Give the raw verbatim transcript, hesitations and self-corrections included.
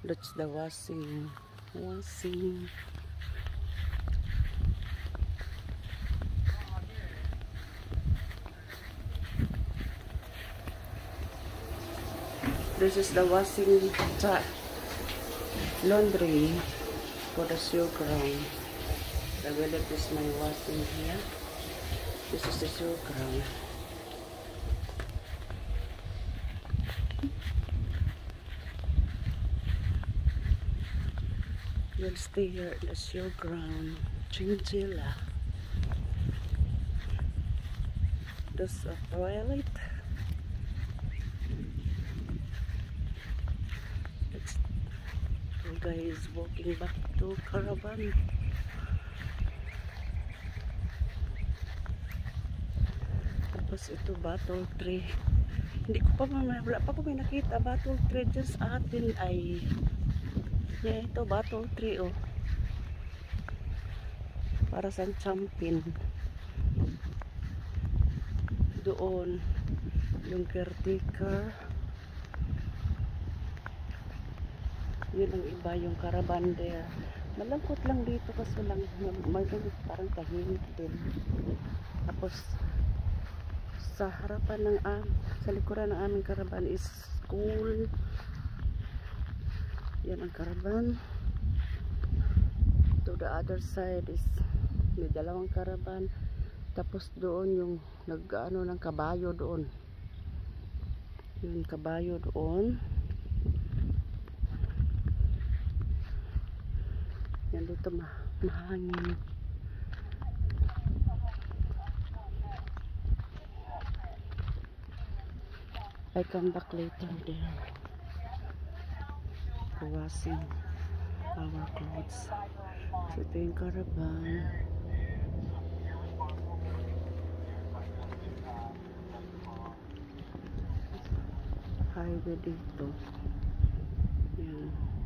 That's the washing. Washing. This is the washing laundry for the shoe ground. I will let this my washing here. This is the shoe ground. We'll stay here in the show ground. Chinchilla. There's a toilet. It's, the guy is walking back to caravan. Tapos ito battle tree. Hindi ko pa wala pa ko may nakita battle tree dyan sa atin ay yeah, ito battle tree oh. Para sa champion. Doon yung caretaker. Yun ang iba yung caravan there. Malangkot lang dito kasi lang magalit parang tahimik din. Tapos sa harapan ng am, sa likuran ng aming caravan is school. Yan ang caravan. To the other side is may dalawang caravan. Tapos doon yung nag-ano ng kabayo doon. Yung kabayo doon. Yan dito ma mahangin. I come back later there. Washing our clothes. So ito yung caravan. Highway dito. Yan.